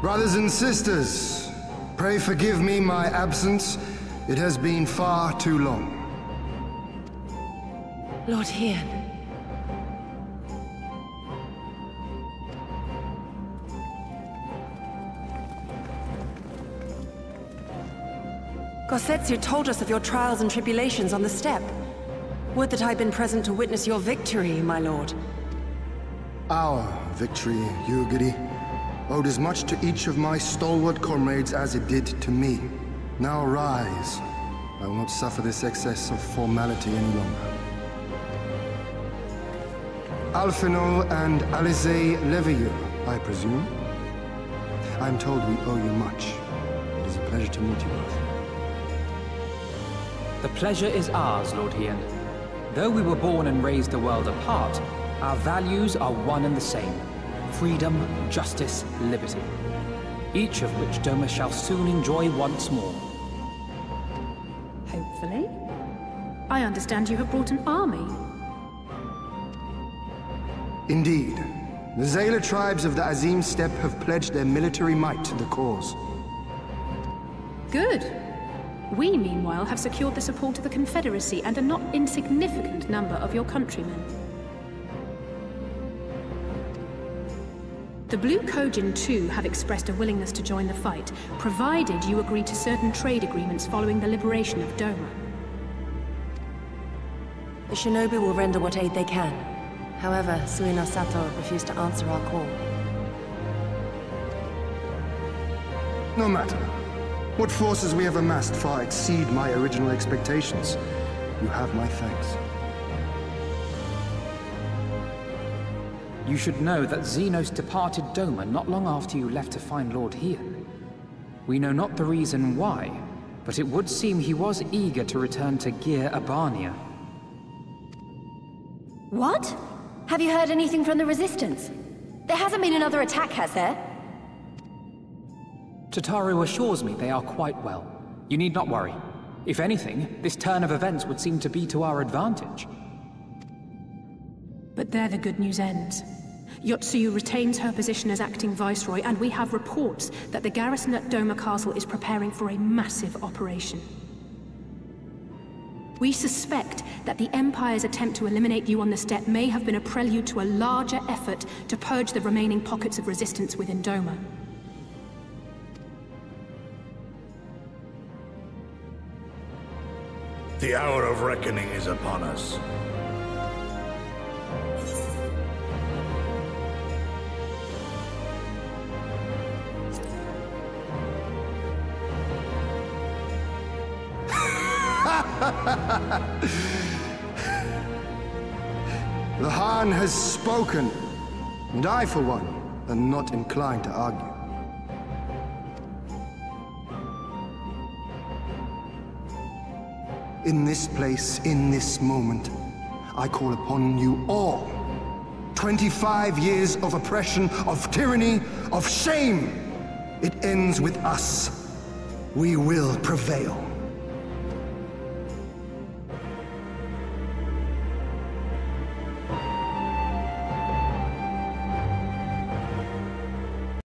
Brothers and sisters, pray forgive me my absence. It has been far too long. Lord Hien. Gosetsu told us of your trials and tribulations on the steppe. Would that I'd been present to witness your victory, my lord. Our victory, Yugiri, owed as much to each of my stalwart comrades as it did to me. Now rise. I will not suffer this excess of formality any longer. Alphinaud and Alizé Leveilleur, I presume? I'm told we owe you much. It is a pleasure to meet you both. The pleasure is ours, Lord Hien. Though we were born and raised a world apart, our values are one and the same. Freedom, justice, liberty. Each of which Doma shall soon enjoy once more. Hopefully. I understand you have brought an army. Indeed. The Zayla tribes of the Azim Steppe have pledged their military might to the cause. Good. We, meanwhile, have secured the support of the Confederacy and a not insignificant number of your countrymen. The Blue Kojin, too, have expressed a willingness to join the fight, provided you agree to certain trade agreements following the liberation of Doma. The shinobi will render what aid they can. However, Suino Sato refused to answer our call. No matter. What forces we have amassed far exceed my original expectations. You have my thanks. You should know that Zenos departed Doma not long after you left to find Lord Hien. We know not the reason why, but it would seem he was eager to return to Gyr Abania. What? Have you heard anything from the Resistance? There hasn't been another attack, has there? Tataru assures me they are quite well. You need not worry. If anything, this turn of events would seem to be to our advantage. But there the good news ends. Yotsuyu retains her position as acting viceroy, and we have reports that the garrison at Doma Castle is preparing for a massive operation. We suspect that the Empire's attempt to eliminate you on the steppe may have been a prelude to a larger effort to purge the remaining pockets of resistance within Doma. The hour of reckoning is upon us. The Han has spoken, and I, for one, am not inclined to argue. In this place, in this moment, I call upon you all. 25 years of oppression, of tyranny, of shame. It ends with us. We will prevail.